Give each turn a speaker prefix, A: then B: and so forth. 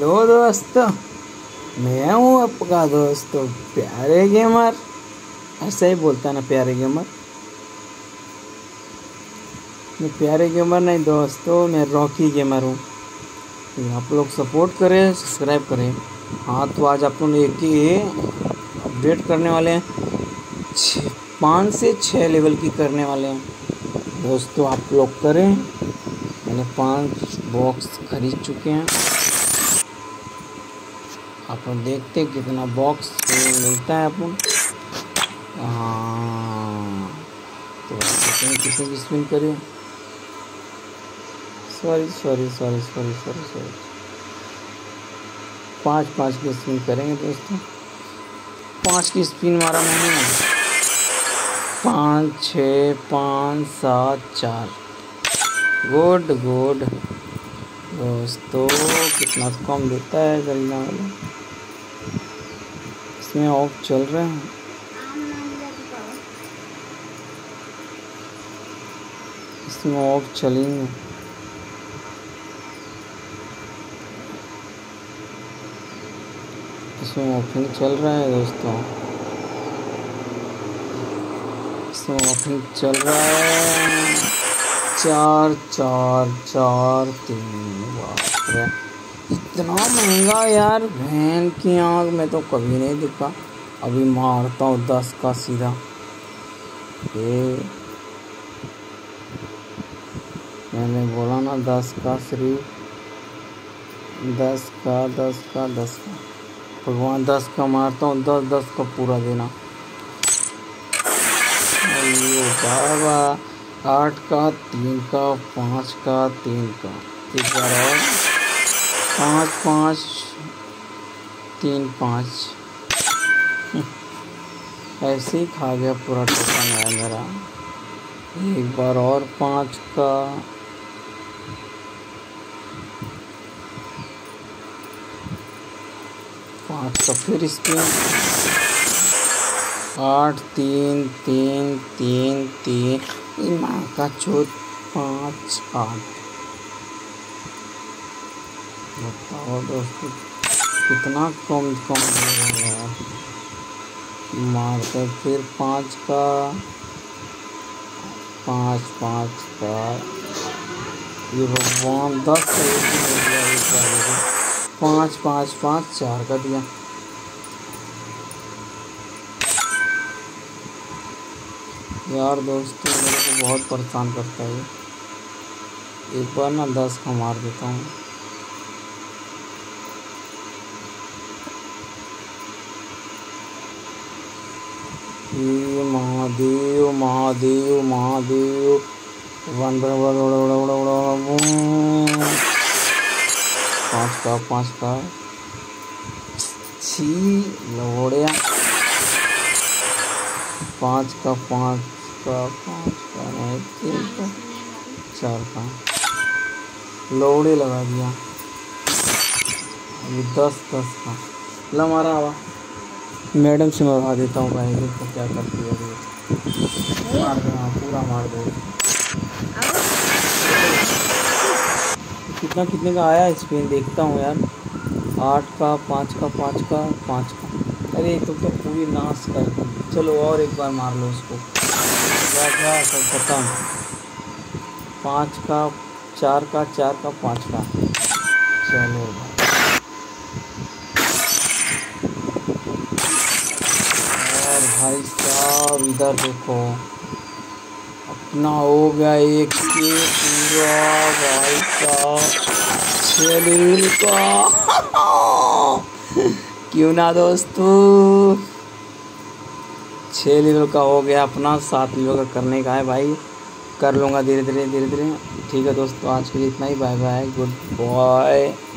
A: Hello दोस्तों, मैं हूँ आपका दोस्तों प्यारे गेमर। ऐसा ही बोलता है ना प्यारे गेमर। मैं प्यारे गेमर नहीं दोस्तों, मैं रॉकी गेमर हूँ। तो आप लोग सपोर्ट करें, सब्सक्राइब करें। हाँ, तो आज आप लोग एक ही अपडेट करने वाले हैं। 5 से 6 लेवल की करने वाले हैं दोस्तों। आप लोग करें। मैंने 5 बॉक्स खरीद चुके हैं। आप लोग देखते हैं कितना बॉक्स मिलता है अपन। हाँ, तो कितने की स्पिन करिए। सॉरी 5 की स्पिन करेंगे दोस्तों। 5 की स्पिन मारा मैंने। 5 6 5 7 4। गुड दोस्तों, कितना कम देता है गरीना वाला। इसमें ऑफ चल रहे हैं। इसमें ऑफ चलेंगे। इसमें ऑफिंग चल रहा है दोस्तों। इसमें ऑफिंग चल रहा है। 4 4 4 3। बाप रे, इतना महंगा यार, बहन की आँख में तो कभी नहीं दिखा। अभी मारता हूँ 10 का सीधा। ये मैंने बोला ना 10 का, सिर्फ 10 का। भगवान 10 का मारता हूँ। 10 का पूरा देना। अयो बाबा, 8 का 3 का 5 का 3 का। एक बार और 5 5 3 5। ऐसे ही खा गया पूरा टोकन है मेरा। एक बार और 5 का। 5 का फिर स्पिन। 8 3 3 3 3। माँ का चौथ 5 8। बताओ दोस्तों, कितना कम दे रहे हैं यार। मारकर फिर 5 का 5 5 का। ये भगवान 10 का एक ही हो गया। एक बार 5 5 5 4 का दिया। यार दोस्तों, मेरे को बहुत परेशान करता है। एक बार ना 10 का मार देता हूँ। महादेव महादेव महादेव। 5 का छी लोड़िया। 5 का 3 का 4 का लोड़े लगा दिया। अभी 10 का ला मारा हुआ। मैडम से मरवा देता हूँ भाई। देखो क्या करती है। मार दो, पूरा मार दो। कितने का आया स्पिन देखता हूँ यार। 8 का 5 का 5 का 5 का। अरे तो पूरी नाश कर दी। चलो और एक बार मार लो उसको। सब खत्म। 5 का 4 का 4 का 5 का। चलो और भाई साहब, इधर देखो, अपना हो गया एक के पूरा भाई साहब 6 लेवल का। क्यों ना दोस्तों, 6 लेवल का हो गया अपना। 7 लेवल का करने का है भाई। कर लूँगा धीरे धीरे। ठीक है दोस्तों, आज के लिए इतना ही। Bye bye, good bye.